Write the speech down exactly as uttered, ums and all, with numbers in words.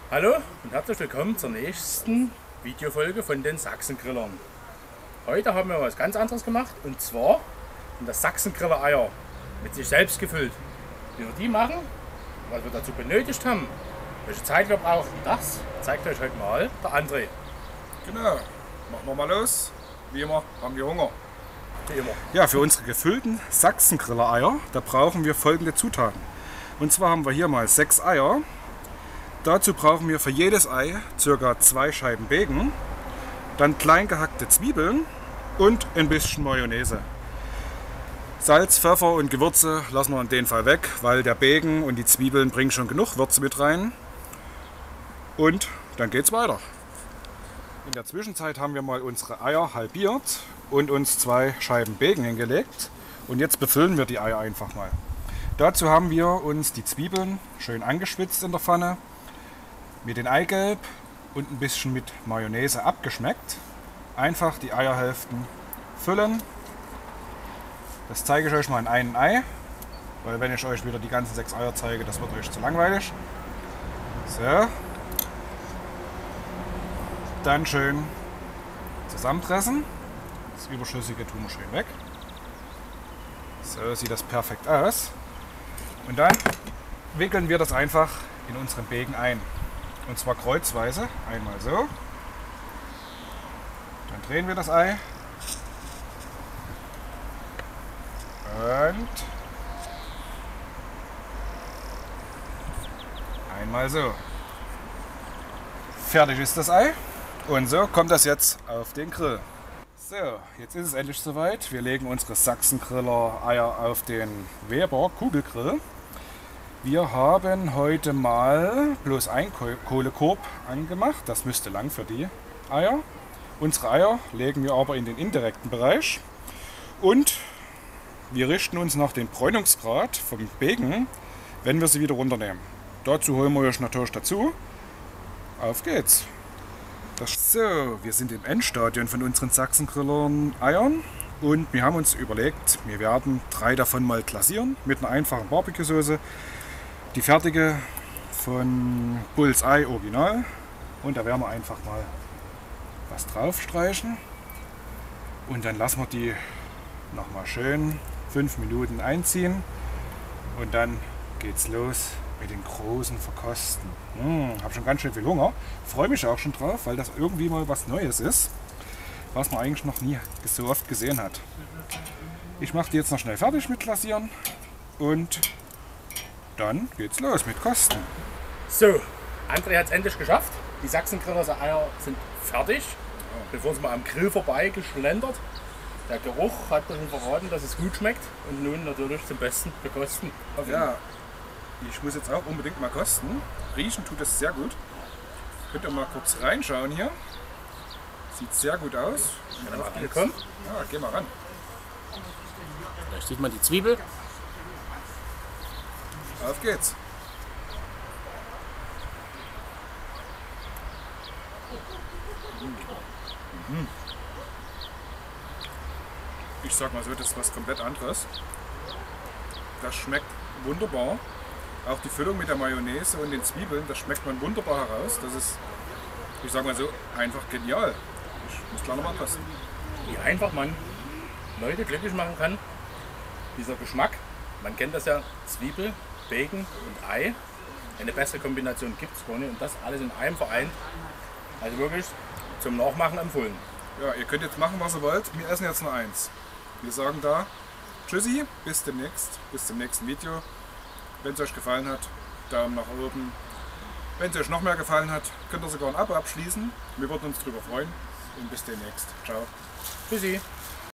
Hallo und herzlich willkommen zur nächsten Videofolge von den Sachsengrillern. Heute haben wir was ganz anderes gemacht, und zwar sind das Sachsengriller Eier mit sich selbst gefüllt. Wie wir die machen, was wir dazu benötigt haben, welche Zeit wir brauchen, das zeigt euch heute mal der André. Genau, machen wir mal los. Wie immer haben wir Hunger. Wie immer. Ja, für unsere gefüllten Sachsengriller Eier, da brauchen wir folgende Zutaten. Und zwar haben wir hier mal sechs Eier. Dazu brauchen wir für jedes Ei ca. zwei Scheiben Bacon, dann klein gehackte Zwiebeln und ein bisschen Mayonnaise. Salz, Pfeffer und Gewürze lassen wir in dem Fall weg, weil der Bacon und die Zwiebeln bringen schon genug Würze mit rein. Und dann geht's weiter. In der Zwischenzeit haben wir mal unsere Eier halbiert und uns zwei Scheiben Bacon hingelegt. Und jetzt befüllen wir die Eier einfach mal. Dazu haben wir uns die Zwiebeln schön angeschwitzt in der Pfanne, mit dem Eigelb und ein bisschen mit Mayonnaise abgeschmeckt. Einfach die Eierhälften füllen. Das zeige ich euch mal in einem Ei, weil wenn ich euch wieder die ganzen sechs Eier zeige, das wird euch zu langweilig. So. Dann schön zusammenpressen. Das Überschüssige tun wir schön weg. So sieht das perfekt aus. Und dann wickeln wir das einfach in unseren Bacon ein. Und zwar kreuzweise. Einmal so. Dann drehen wir das Ei. Und einmal so. Fertig ist das Ei. Und so kommt das jetzt auf den Grill. So, jetzt ist es endlich soweit. Wir legen unsere Sachsengriller Eier auf den Weber Kugelgrill. Wir haben heute mal bloß ein Kohlekorb angemacht. Das müsste lang für die Eier. Unsere Eier legen wir aber in den indirekten Bereich. Und wir richten uns nach dem Bräunungsgrad vom Bacon, wenn wir sie wieder runternehmen. Dazu holen wir euch natürlich dazu. Auf geht's! Das so, wir sind im Endstadion von unseren Sachsengrillern Eiern und wir haben uns überlegt, wir werden drei davon mal glasieren mit einer einfachen Barbecue-Soße. Die fertige von Bullseye Original, und da werden wir einfach mal was drauf streichen und dann lassen wir die nochmal schön fünf Minuten einziehen und dann geht's los mit den großen Verkosten. Hm, habe schon ganz schön viel Hunger, freue mich auch schon drauf, weil das irgendwie mal was Neues ist, was man eigentlich noch nie so oft gesehen hat. Ich mache die jetzt noch schnell fertig mit Glasieren und dann geht's los mit Kosten. So, André hat es endlich geschafft. Die Sachsengriller Eier sind fertig. Wir wurden mal am Grill vorbei geschlendert. Der Geruch hat mir schon verraten, dass es gut schmeckt, und nun natürlich zum Besten bekosten. Ja, ich muss jetzt auch unbedingt mal kosten. Riechen tut es sehr gut. Könnt ihr mal kurz reinschauen hier. Sieht sehr gut aus. Ja, mal willkommen. Ja, geh mal ran. Da sieht man die Zwiebel. Auf geht's. Mhm. Ich sag mal so, das ist was komplett anderes. Das schmeckt wunderbar. Auch die Füllung mit der Mayonnaise und den Zwiebeln, das schmeckt man wunderbar heraus. Das ist, ich sag mal so, einfach genial. Ich muss gleich noch mal kosten. Wie einfach man Leute glücklich machen kann. Dieser Geschmack, man kennt das ja, Zwiebel, Bacon und Ei. Eine bessere Kombination gibt es gar nicht, und das alles in einem vereint. Also wirklich zum Nachmachen empfohlen. Ja, ihr könnt jetzt machen, was ihr wollt. Wir essen jetzt nur eins. Wir sagen da Tschüssi, bis demnächst, bis zum nächsten Video. Wenn es euch gefallen hat, Daumen nach oben. Wenn es euch noch mehr gefallen hat, könnt ihr sogar ein Abo abschließen. Wir würden uns darüber freuen. Und bis demnächst. Ciao. Tschüssi.